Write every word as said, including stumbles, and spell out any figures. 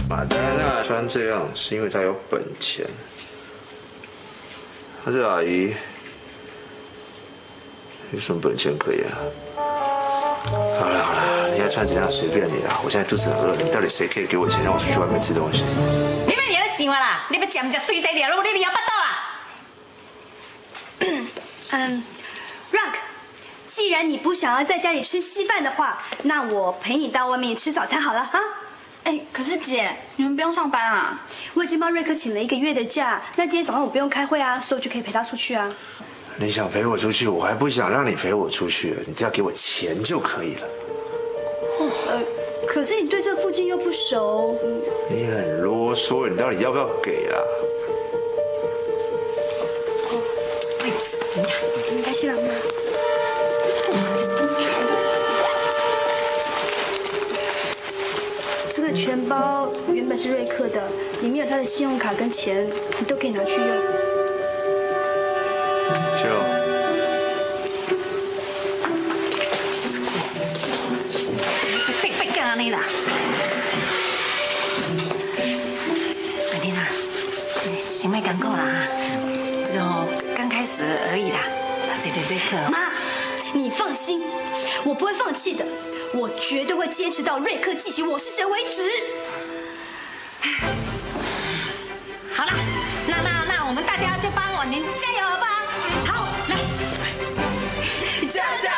马丹娜穿这样是因为她有本钱。她这阿姨有什么本钱可言啊？好了好了，你爱穿怎样随便你啦。我现在肚子很饿，你到底谁可以给我钱让我出去外面吃东西？ 你别你咧想啊啦，你要食唔食水仔料，你你也不到啦。 嗯 ，Rock， 既然你不想要在家里吃稀饭的话，那我陪你到外面吃早餐好了啊。 哎，可是姐，你们不用上班啊？ 我已经帮瑞克请了一个月的假，那今天早上我不用开会啊，所以我就可以陪他出去啊。 你想陪我出去，我还不想让你陪我出去，你只要给我钱就可以了。 呃，可是你对这附近又不熟。 你很啰嗦，你到底要不要给啊？ 位置一样， 没关系啦，妈。这个钱包原本是瑞克的，里面有他的信用卡跟钱，你都可以拿去用。 谢喽。 别别干安尼啦！阿玲啊，先别艰苦啦哈，这个哦刚开始而已啦，这对瑞克。 妈，你放心，我不会放弃的，我绝对会坚持到瑞克记起我是谁为止。 好了，那那那我们大家就帮婉玲加油好不好？好，来，加油！